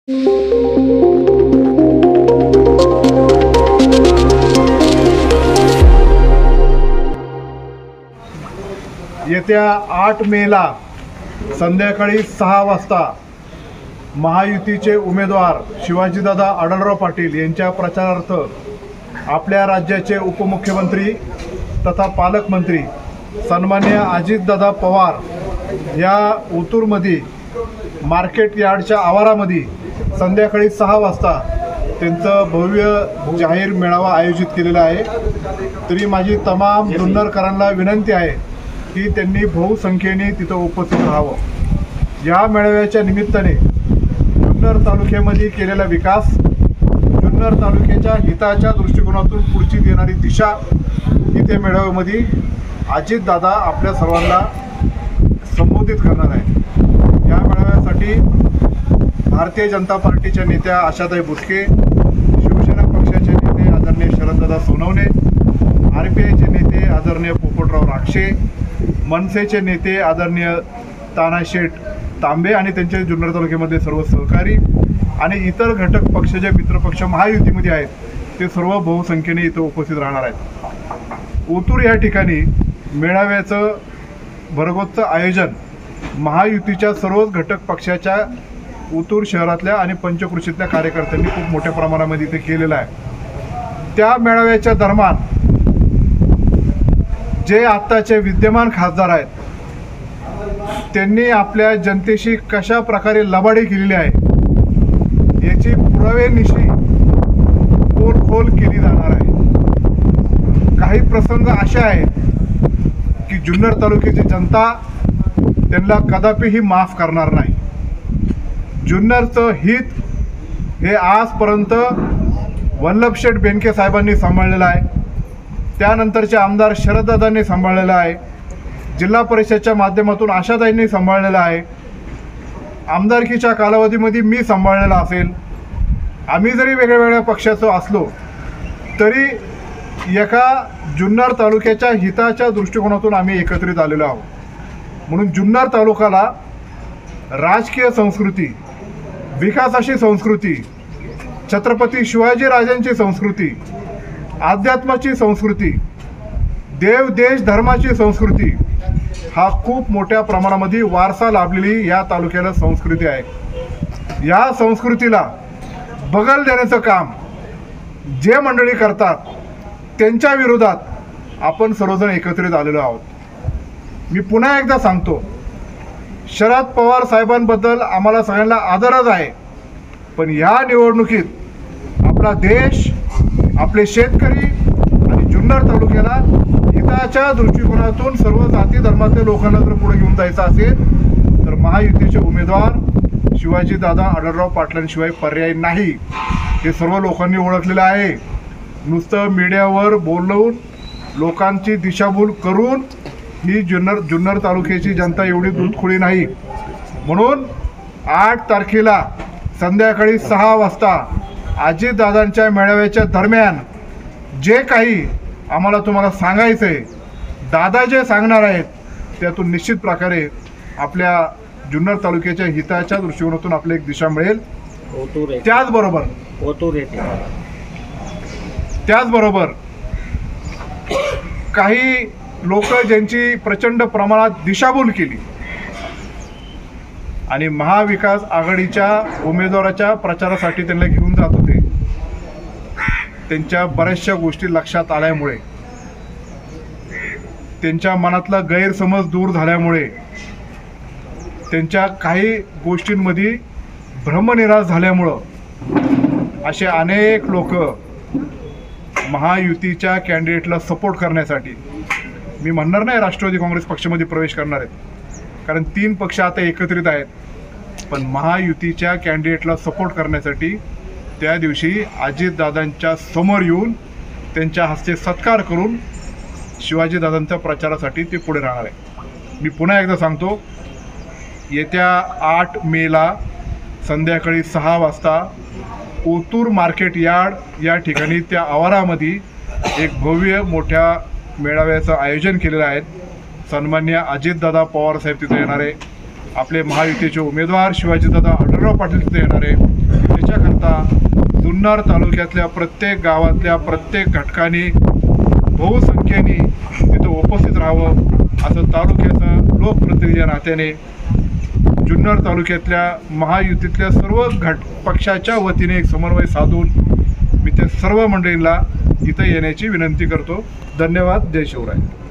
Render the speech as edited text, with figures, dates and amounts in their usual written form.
येत्या 8 मेला संध्याकाळी 6 वाजता महायुतीचे उमेदवार शिवाजीदादा आढळराव पाटील यांच्या प्रचारार्थ आपल्या राज्याचे उपमुख्यमंत्री तथा पालकमंत्री सन्माननीय अजितदादा पवार या ओतूरमध्ये मार्केट यार्डच्या आवारामध्ये संध्याकाळी 6 वाजता त्यांचं भव्य जाहीर मेळावा आयोजित केलेला आहे। तरी माझी तमाम जुन्नरकरांना विनंती आहे की त्यांनी बहुसंख्येने तिथं उपस्थित राहावं। या मेळाव्याच्या निमित्ताने जुन्नर तालुक्यामध्ये केलेला विकास, जुन्नर तालुक्याच्या हिताच्या दृष्टिकोनातून पुढची देणारी दिशा ही त्या मेळाव्यामध्ये अजितदादा आपल्या सर्वांना संबोधित करणार आहे। या मेळाव्यासाठी भारतीय जनता पार्टीच्या नेत्या आशाताई बुचके, शिवसेना पक्षाचे नेते आदरणीय शरददादा सोनवणे, RPIचे नेते आदरणीय पोपटराव राक्षे, मनसेचे नेते आदरणीय तानाशेठ तांबे आणि त्यांचे जुन्नर तालुक्यामध्ये सर्व सहकारी आणि इतर घटक पक्ष जे मित्रपक्ष महायुतीमध्ये आहेत ते सर्व बहुसंख्येने इथं उपस्थित राहणार आहेत। ओतूर या ठिकाणी मेळाव्याचं भरगोसचं आयोजन महायुतीच्या सर्वच घटक पक्षाच्या ओतूर शहरातल्या आणि पंचक्रोशीतल्या कार्यकर्त्यांनी खूप मोठ्या प्रमाणामध्ये इथे केलेलं आहे। त्या मेळाव्याच्या दरम्यान जे आत्ताचे विद्यमान खासदार आहेत त्यांनी आपल्या जनतेशी कशा प्रकारे लबाडी केलेली आहे याची पुरावेनिशी पोलखोल केली जाणार आहे। काही प्रसंग असे आहेत की जुन्नर तालुक्याची जनता त्यांना कदापिही माफ करणार नाही। जुन्नरचं हित हे आजपर्यंत वल्लभशेठ बेनके साहेबांनी सांभाळलेलं आहे, त्यानंतरचे आमदार शरददादांनी सांभाळलेलं आहे, जिल्हा परिषदच्या माध्यमातून आशाताईंनी सांभाळलेलं आहे, आमदारकीच्या कालावधीमध्ये मी सांभाळलेला असेल। आम्ही जरी वेगळ्या पक्षाचं असलो तरी एका जुन्नर तालुक्याच्या हिताच्या दृष्टिकोनातून आम्ही एकत्रित आलेलो आहोत। म्हणून जुन्नर तालुक्याला राजकीय संस्कृती, विकासाची संस्कृती, छत्रपती शिवाजीराजांची संस्कृती, अध्यात्माची संस्कृती, देव देश धर्माची संस्कृती हा खूप मोठ्या प्रमाणामध्ये वारसा लाभलेली या तालुक्याला संस्कृती आहे। या संस्कृतीला बगल देण्याचं काम जे मंडळी करतात त्यांच्या विरोधात आपण सर्वजण एकत्रित आलेलो आहोत। मी पुन्हा एकदा सांगतो, शरद पवार साहेबांबद्दल आम्हाला सगळ्यांना आदरच आहे, पण या निवडणुकीत आपला देश, आपले शेतकरी आणि जुन्नर तालुक्याला हिताच्या दृष्टिकोनातून सर्व जाती धर्मातल्या लोकांना जर पुढे घेऊन जायचं असेल तर महायुतीचे उमेदवार शिवाजीदादा आढळराव पाटलांशिवाय पर्याय नाही, हे सर्व लोकांनी ओळखलेलं आहे। नुसतं मीडियावर बोलवून लोकांची दिशाभूल करून ही जुन्नर तालुक्याची जनता एवढी दूधखोळी नाही। म्हणून 8 तारखेला संध्याकाळी 6 वाजता अजितदादांच्या मेळाव्याच्या दरम्यान जे काही आम्हाला तुम्हाला सांगायचं आहे, दादा जे सांगणार आहेत त्यातून निश्चित प्रकारे आपल्या जुन्नर तालुक्याच्या हिताच्या दृष्टिकोनातून आपल्याला एक दिशा मिळेल। त्याचबरोबर काही लोक ज्यांची प्रचंड प्रमाणात दिशाभूल केली आणि महाविकास आघाडीच्या उमेदवाराच्या प्रचारासाठी त्यांना घेऊन जात होते, त्यांच्या बऱ्याचशा गोष्टी लक्षात आल्यामुळे, त्यांच्या मनातला गैरसमज दूर झाल्यामुळे, त्यांच्या काही गोष्टींमध्ये भ्रमनिराश झाल्यामुळं असे अनेक लोक महायुतीच्या कॅन्डिडेटला सपोर्ट करण्यासाठी, मी म्हणणार नाही राष्ट्रवादी काँग्रेस पक्षामध्ये प्रवेश करणार आहेत, कारण 3 पक्ष आता एकत्रित आहेत, पण महायुतीच्या कॅन्डिडेटला सपोर्ट करण्यासाठी त्या दिवशी अजितदादांच्या समोर येऊन त्यांच्या हस्ते सत्कार करून शिवाजीदादांच्या प्रचारासाठी ते पुढे राहणार आहे। मी पुन्हा एकदा सांगतो, येत्या 8 मेला संध्याकाळी 6 वाजता ओतूर मार्केट यार्ड या ठिकाणी त्या आवारामध्ये एक भव्य मोठ्या मेळाव्याचं आयोजन केलेलं आहे। सन्माननीय अजितदादा पवार साहेब तिथे येणार आहे, आपले महायुतीचे उमेदवार शिवाजीदादा आढळराव पाटील तिथे येणार आहे, जुन्नर तालुक्यातल्या प्रत्येक गावातल्या प्रत्येक घटकाने बहुसंख्येने तिथं उपस्थित राहावं असं तालुक्याचा लोकप्रतिनिधी या नात्याने जुन्नर तालुक्यातल्या महायुतीतल्या सर्व पक्षाच्या वतीने एक समन्वय साधून मी त्या सर्व मंडळींना इथं येण्याची विनंती करतो. धन्यवाद. जय शिवराय.